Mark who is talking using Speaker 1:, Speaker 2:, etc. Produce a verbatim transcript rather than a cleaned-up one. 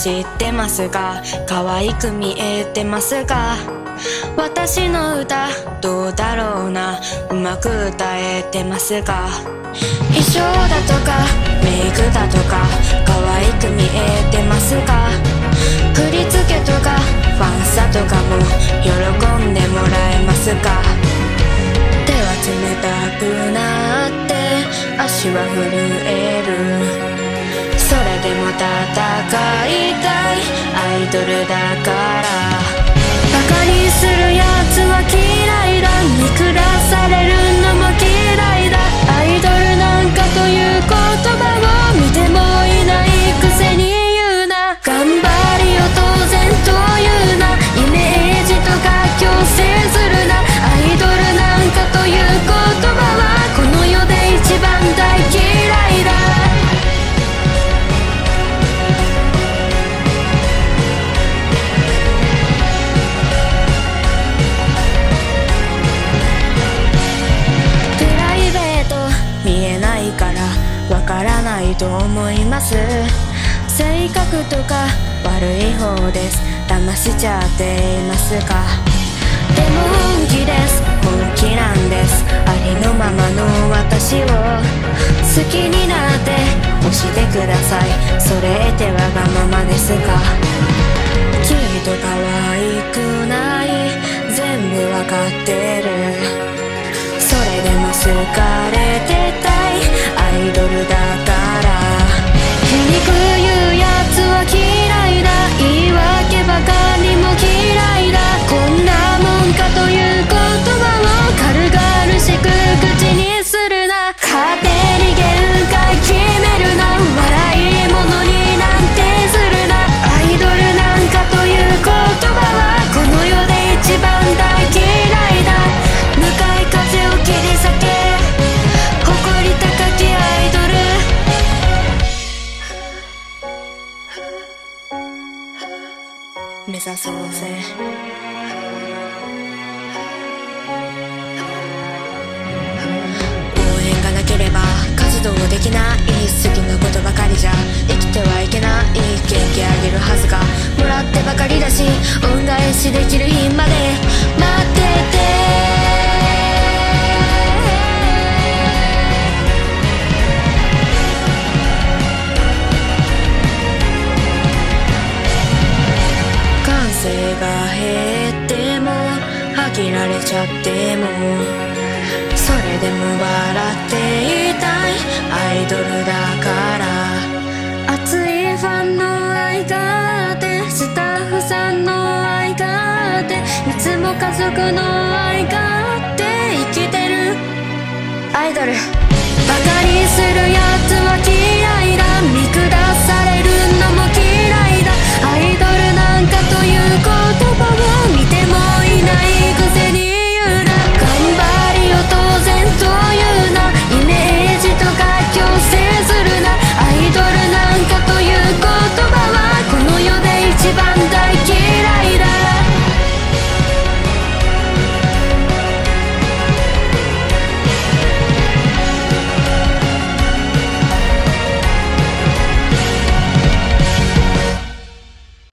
Speaker 1: 知ってますか？可愛く見えてますか？私の歌どうだろうな、うまく歌えてますか？衣装だとかメイクだとか可愛く見えてますか？振り付けとかファンサとかも喜んでもらえますか？手は冷たくなって足は震える、それでも戦いたいアイドルだから。バカにするやつは嫌いだ、見下されるのも嫌いだ。アイドルなんかという言葉を見てもいないくせに言うな。頑張りを当然と言うな、イメージとか強制するな。アイドルなんかという言葉はこの世で一番大嫌いだ。わからないと思います。性格とか悪い方です、騙しちゃっていますか？でも本気です、本気なんです。ありのままの私を好きになって押してください、それってわがままですか？きっと可愛くない、全部わかってる、それでも好かれてたいアイドルだから。皮肉言うやつは嫌いだ、言い訳ばかりも嫌いだ。こんなもんかという言葉を軽々しく口にするな。勝手に限界決めるな、笑い物になんてするな。アイドルなんかという言葉はこの世で一番大嫌いだ。向かい風を切り裂け誇り高きアイドル。目指そうぜ。応援がなければ活動できない、好きなことばかりじゃ生きてはいけない。元気あげるはずがもらってばかりだし、恩返しできる日まで待ってて。が減っても飽きられちゃっても、それでも笑っていたいアイドルだから。熱いファンの愛があって、スタッフさんの愛があって、いつも家族の愛があって生きてるアイドル。